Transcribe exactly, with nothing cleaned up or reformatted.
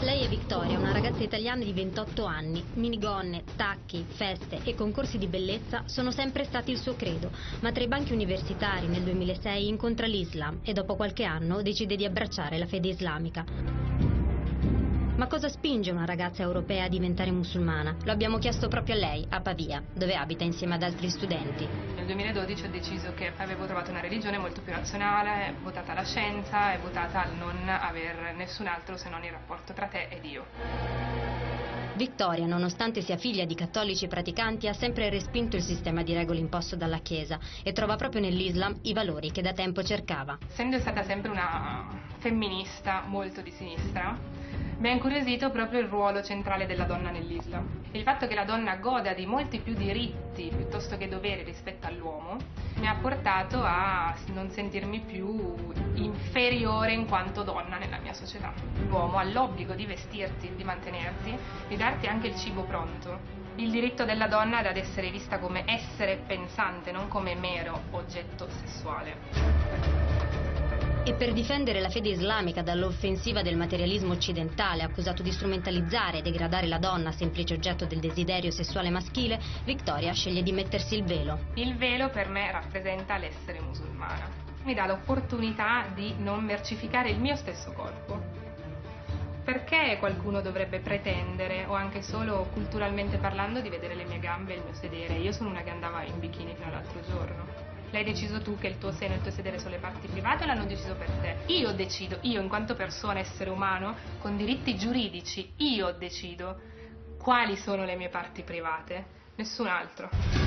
Lei è Vittoria, una ragazza italiana di ventotto anni. Minigonne, tacchi, feste e concorsi di bellezza sono sempre stati il suo credo, ma tra i banchi universitari nel duemilasei incontra l'Islam e dopo qualche anno decide di abbracciare la fede islamica. Ma cosa spinge una ragazza europea a diventare musulmana? Lo abbiamo chiesto proprio a lei, a Pavia, dove abita insieme ad altri studenti. Nel duemiladodici ho deciso che avevo trovato una religione molto più razionale, votata alla scienza e votata al non aver nessun altro se non il rapporto tra te ed io. Vittoria, nonostante sia figlia di cattolici praticanti, ha sempre respinto il sistema di regole imposto dalla Chiesa e trova proprio nell'Islam i valori che da tempo cercava. Essendo stata sempre una femminista molto di sinistra, mi ha incuriosito proprio il ruolo centrale della donna nell'Islam. Il fatto che la donna goda di molti più diritti piuttosto che doveri rispetto all'uomo mi ha portato a non sentirmi più inferiore in quanto donna nella mia società. L'uomo ha l'obbligo di vestirti, di mantenerti, di darti anche il cibo pronto. Il diritto della donna è ad essere vista come essere pensante, non come mero oggetto sessuale. E per difendere la fede islamica dall'offensiva del materialismo occidentale, accusato di strumentalizzare e degradare la donna a semplice oggetto del desiderio sessuale maschile, Vittoria sceglie di mettersi il velo. Il velo per me rappresenta l'essere musulmana. Mi dà l'opportunità di non mercificare il mio stesso corpo. Perché qualcuno dovrebbe pretendere, o anche solo culturalmente parlando, di vedere le mie gambe e il mio sedere? Io sono una che andava in bikini fino all'altro giorno. L'hai deciso tu che il tuo seno e il tuo sedere sono le parti private o l'hanno deciso per te? Io decido, io in quanto persona, essere umano, con diritti giuridici, io decido quali sono le mie parti private, nessun altro.